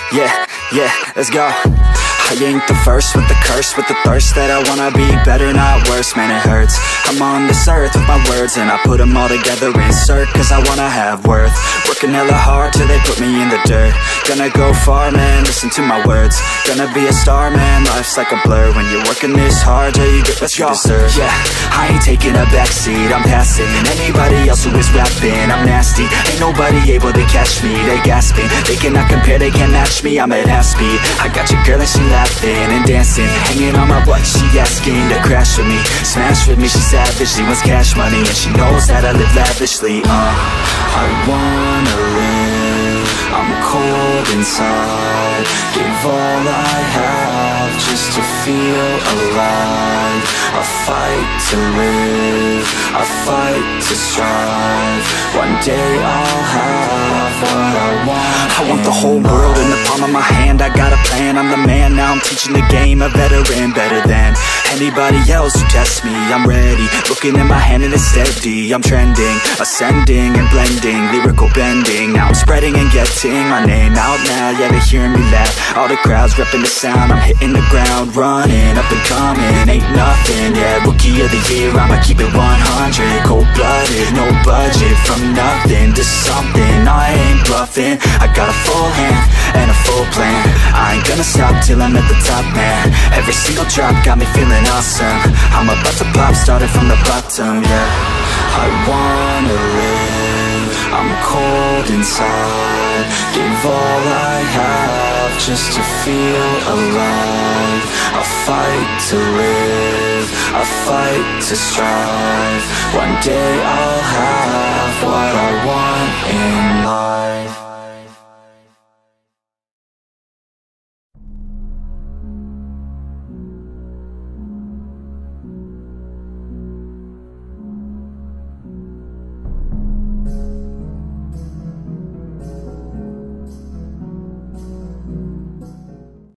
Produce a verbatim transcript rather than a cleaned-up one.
Yeah, yeah, let's go. I ain't the first with the curse, with the thirst that I wanna be better, not worse, man it hurts. I'm on this earth with my words and I put them all together, insert, cause I wanna have worth. Working hella hard till they put me in the dirt. Gonna go far, man, listen to my words. Gonna be a star, man, life's like a blur. When you're working this hard till you get what you deserve. Yeah, I ain't taking a backseat, I'm passing anybody else who is rapping. I'm nasty, ain't nobody able to catch me. They gasping, they cannot compare, they can't match me. I'm at half speed, I got your girl and she laughing and dancing, hanging on my butt, she asking to crash with me, smash with me, she savage, she wants cash money, and she knows that I live lavishly. Uh, I wanna live, I'm cold inside, give all I have just to feel alive. I fight to live, I fight to strive, one day I'll have what I want. I want the whole world in the palm of my hand, I got a plan, I'm the man, now I'm teaching the game, a veteran, better than anybody else who tests me. I'm ready, looking at my hand and it's steady. I'm trending, ascending and blending, lyrical bending. Now I'm spreading and getting my name out now. Yeah, they hearing me laugh, all the crowds repping the sound. I'm hitting the ground, running, up and coming, ain't nothing. Yeah, rookie of the year, I'ma keep it one hundred. Cold-blooded, no budget, from nothing to something. I ain't bluffing, I got a full hand and a full plan. I ain't gonna stop till I'm at the top, man. Every single drop got me feeling awesome. I'm about to pop, started from the bottom, yeah. I wanna live, I'm cold inside, give all I have just to feel alive. I fight to live, I fight to strive, one day I'll have what I want in life.